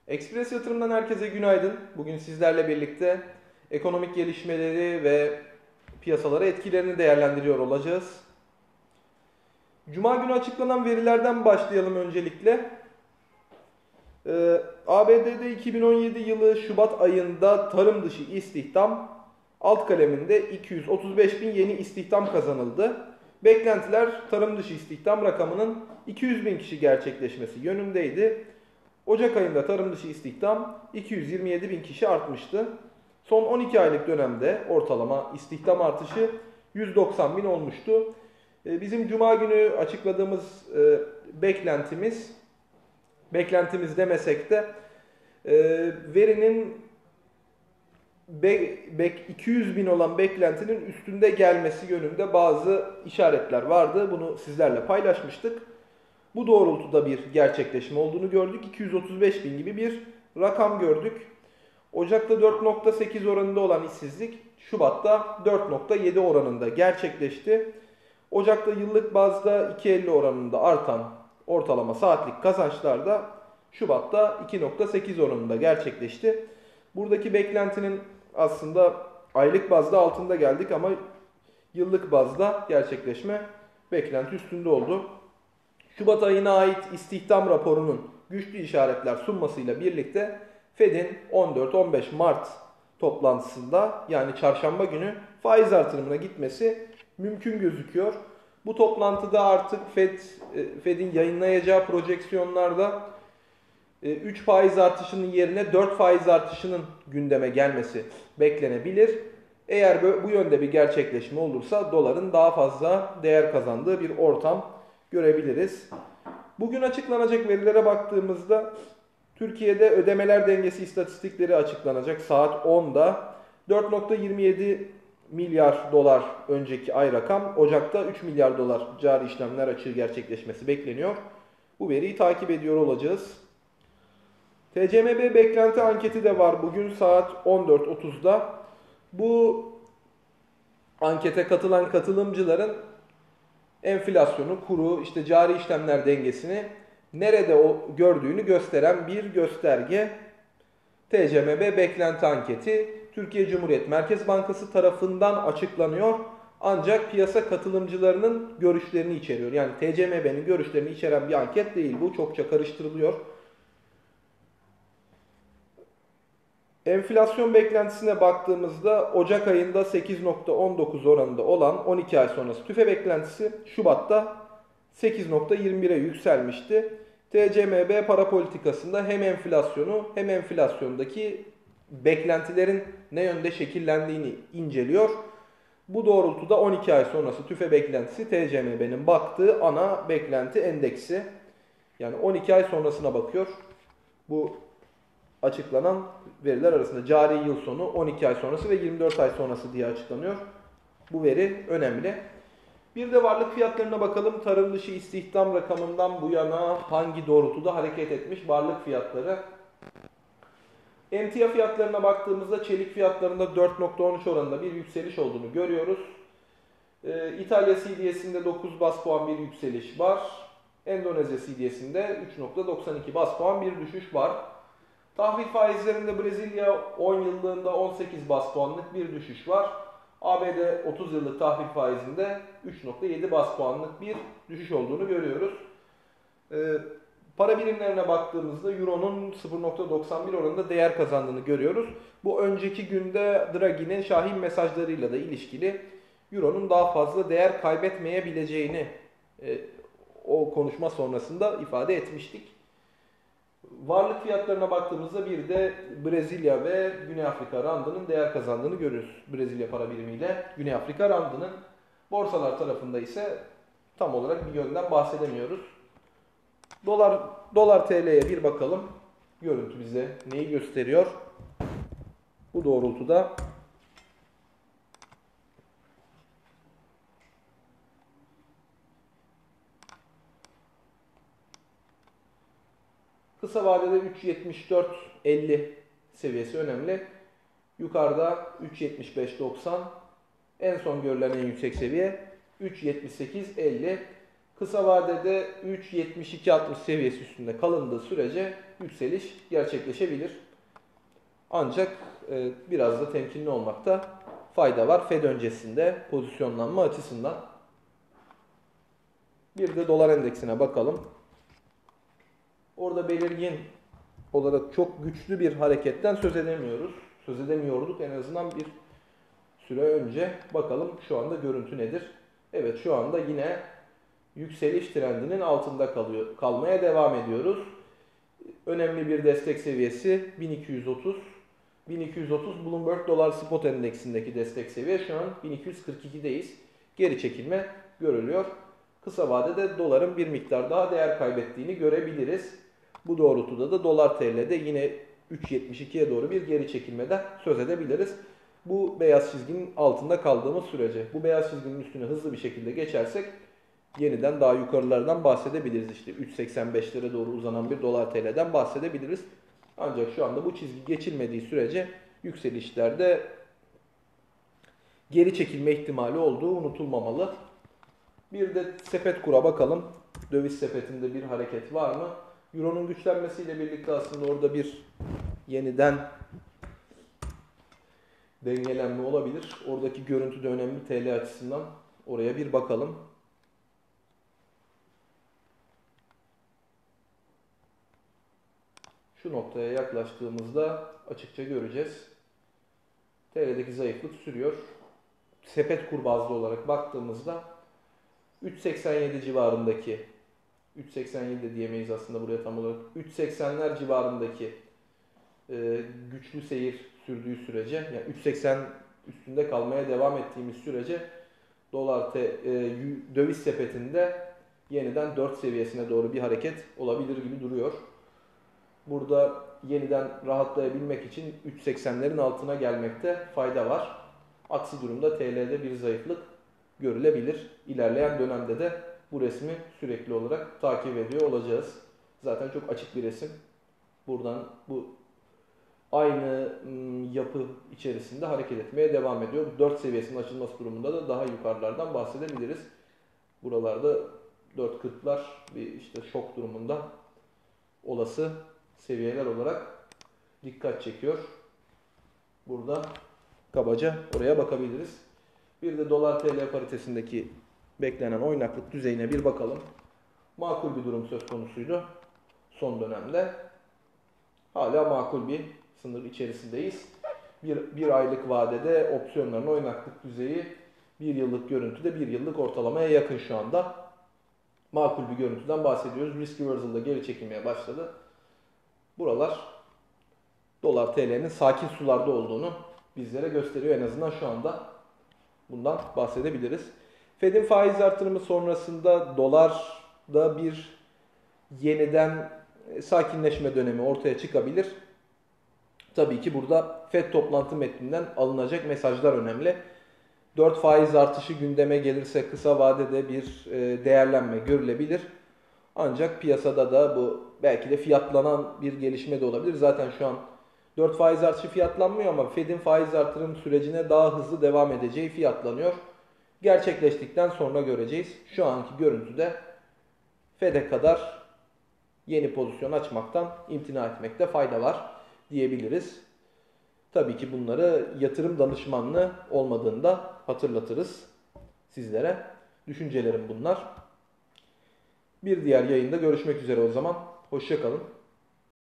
Ekspres Yatırım'dan herkese günaydın. Bugün sizlerle birlikte ekonomik gelişmeleri ve piyasalara etkilerini değerlendiriyor olacağız. Cuma günü açıklanan verilerden başlayalım öncelikle. ABD'de 2017 yılı Şubat ayında tarım dışı istihdam alt kaleminde 235 bin yeni istihdam kazanıldı. Beklentiler tarım dışı istihdam rakamının 200 bin kişi gerçekleşmesi yönündeydi. Ocak ayında tarım dışı istihdam 227 bin kişi artmıştı. Son 12 aylık dönemde ortalama istihdam artışı 190 bin olmuştu. Bizim Cuma günü açıkladığımız beklentimiz demesek de verinin 200 bin olan beklentinin üstünde gelmesi yönünde bazı işaretler vardı. Bunu sizlerle paylaşmıştık. Bu doğrultuda bir gerçekleşme olduğunu gördük. 235 bin gibi bir rakam gördük. Ocak'ta 4.8 oranında olan işsizlik Şubat'ta 4.7 oranında gerçekleşti. Ocak'ta yıllık bazda 2.50 oranında artan ortalama saatlik kazançlar da Şubat'ta 2.8 oranında gerçekleşti. Buradaki beklentinin aslında aylık bazda altında geldik ama yıllık bazda gerçekleşme beklenti üstünde oldu. Şubat ayına ait istihdam raporunun güçlü işaretler sunmasıyla birlikte Fed'in 14-15 Mart toplantısında yani çarşamba günü faiz artırımına gitmesi mümkün gözüküyor. Bu toplantıda artık Fed'in yayınlayacağı projeksiyonlarda 3 faiz artışının yerine 4 faiz artışının gündeme gelmesi beklenebilir. Eğer bu yönde bir gerçekleşme olursa doların daha fazla değer kazandığı bir ortam görebiliriz. Bugün açıklanacak verilere baktığımızda Türkiye'de ödemeler dengesi istatistikleri açıklanacak saat 10'da. 4.27 milyar dolar önceki ay rakam. Ocak'ta 3 milyar dolar cari işlemler açığı gerçekleşmesi bekleniyor. Bu veriyi takip ediyor olacağız. TCMB beklenti anketi de var bugün saat 14.30'da. Bu ankete katılan katılımcıların enflasyonu, kuru, cari işlemler dengesini nerede gördüğünü gösteren bir gösterge. TCMB beklenti anketi Türkiye Cumhuriyet Merkez Bankası tarafından açıklanıyor. Ancak piyasa katılımcılarının görüşlerini içeriyor. Yani TCMB'nin görüşlerini içeren bir anket değil bu. Çokça karıştırılıyor. Enflasyon beklentisine baktığımızda Ocak ayında 8.19 oranında olan 12 ay sonrası tüfe beklentisi Şubat'ta 8.21'e yükselmişti. TCMB para politikasında hem enflasyonu hem enflasyondaki beklentilerin ne yönde şekillendiğini inceliyor. Bu doğrultuda 12 ay sonrası tüfe beklentisi TCMB'nin baktığı ana beklenti endeksi. Yani 12 ay sonrasına bakıyor. Bu açıklanan veriler arasında cari yıl sonu 12 ay sonrası ve 24 ay sonrası diye açıklanıyor. Bu veri önemli. Bir de varlık fiyatlarına bakalım. Tarım dışı istihdam rakamından bu yana hangi doğrultuda hareket etmiş varlık fiyatları. Emtia fiyatlarına baktığımızda çelik fiyatlarında 4.13 oranında bir yükseliş olduğunu görüyoruz. İtalya CDS'inde 9 bas puan bir yükseliş var. Endonezya CDS'inde 3.92 bas puan bir düşüş var. Tahvil faizlerinde Brezilya 10 yıllığında 18 bas puanlık bir düşüş var. ABD 30 yıllık tahvil faizinde 3.7 bas puanlık bir düşüş olduğunu görüyoruz. Para birimlerine baktığımızda Euro'nun 0.91 oranında değer kazandığını görüyoruz. Bu önceki günde Draghi'nin şahin mesajlarıyla da ilişkili Euro'nun daha fazla değer kaybetmeyebileceğini o konuşma sonrasında ifade etmiştik. Varlık fiyatlarına baktığımızda bir de Brezilya ve Güney Afrika randının değer kazandığını görüyoruz. Brezilya para birimiyle Güney Afrika randının. Borsalar tarafında ise tam olarak bir yönden bahsedemiyoruz. Dolar TL'ye bir bakalım. Görüntü bize neyi gösteriyor? Bu doğrultuda kısa vadede 3.74.50 seviyesi önemli. Yukarıda 3.75.90. En son görülen en yüksek seviye 3.78.50. Kısa vadede 3.72.60 seviyesi üstünde kalındığı sürece yükseliş gerçekleşebilir. Ancak biraz da temkinli olmakta fayda var Fed öncesinde pozisyonlanma açısından. Bir de dolar endeksine bakalım. Orada belirgin olarak çok güçlü bir hareketten söz edemiyoruz. Söz edemiyorduk en azından bir süre önce. Bakalım şu anda görüntü nedir? Evet, şu anda yine yükseliş trendinin altında kalmaya devam ediyoruz. Önemli bir destek seviyesi 1230. 1230 Bloomberg Dolar Spot Endeksindeki destek seviye, şu an 1242'deyiz. Geri çekilme görülüyor. Kısa vadede doların bir miktar daha değer kaybettiğini görebiliriz. Bu doğrultuda da dolar TL'de yine 3.72'ye doğru bir geri çekilmeden söz edebiliriz. Bu beyaz çizginin altında kaldığımız sürece, bu beyaz çizginin üstüne hızlı bir şekilde geçersek yeniden daha yukarılardan bahsedebiliriz. İşte 3.85'lere doğru uzanan bir dolar TL'den bahsedebiliriz. Ancak şu anda bu çizgi geçilmediği sürece yükselişlerde geri çekilme ihtimali olduğu unutulmamalı. Bir de sepet kura bakalım. Döviz sepetinde bir hareket var mı? Euro'nun güçlenmesiyle birlikte aslında orada bir yeniden dengelenme olabilir. Oradaki görüntü de önemli TL açısından. Oraya bir bakalım. Şu noktaya yaklaştığımızda açıkça göreceğiz. TL'deki zayıflık sürüyor. Sepet kur bazlı olarak baktığımızda 3.87 civarındaki, 3.87 de diyemeyiz aslında buraya tam olarak, 3.80'ler civarındaki güçlü seyir sürdüğü sürece, yani 3.80 üstünde kalmaya devam ettiğimiz sürece döviz sepetinde yeniden 4 seviyesine doğru bir hareket olabilir gibi duruyor. Burada yeniden rahatlayabilmek için 3.80'lerin altına gelmekte fayda var. Aksi durumda TL'de bir zayıflık görülebilir. İlerleyen dönemde de bu resmi sürekli olarak takip ediyor olacağız. Zaten çok açık bir resim. Buradan bu aynı yapı içerisinde hareket etmeye devam ediyor. 4 seviyesinin açılması durumunda da daha yukarılardan bahsedebiliriz. Buralarda 4.40'lar bir işte şok durumunda olası seviyeler olarak dikkat çekiyor. Burada kabaca oraya bakabiliriz. Bir de dolar TL paritesindeki beklenen oynaklık düzeyine bir bakalım. Makul bir durum söz konusuydu son dönemde. Hala makul bir sınır içerisindeyiz. Bir aylık vadede opsiyonların oynaklık düzeyi bir yıllık görüntüde bir yıllık ortalamaya yakın şu anda. Makul bir görüntüden bahsediyoruz. Risk reversal'da geri çekilmeye başladı. Buralar dolar TL'nin sakin sularda olduğunu bizlere gösteriyor. En azından şu anda bundan bahsedebiliriz. Fed'in faiz artırımı sonrasında dolarda bir yeniden sakinleşme dönemi ortaya çıkabilir. Tabii ki burada Fed toplantı metninden alınacak mesajlar önemli. 4 faiz artışı gündeme gelirse kısa vadede bir değerlenme görülebilir. Ancak piyasada da bu belki de fiyatlanan bir gelişme de olabilir. Zaten şu an 4 faiz artışı fiyatlanmıyor ama Fed'in faiz artırım sürecine daha hızlı devam edeceği fiyatlanıyor. Gerçekleştikten sonra göreceğiz. Şu anki görüntüde Fed'e kadar yeni pozisyon açmaktan imtina etmekte fayda var diyebiliriz. Tabii ki bunları yatırım danışmanlığı olmadığında hatırlatırız sizlere. Düşüncelerim bunlar. Bir diğer yayında görüşmek üzere o zaman. Hoşça kalın.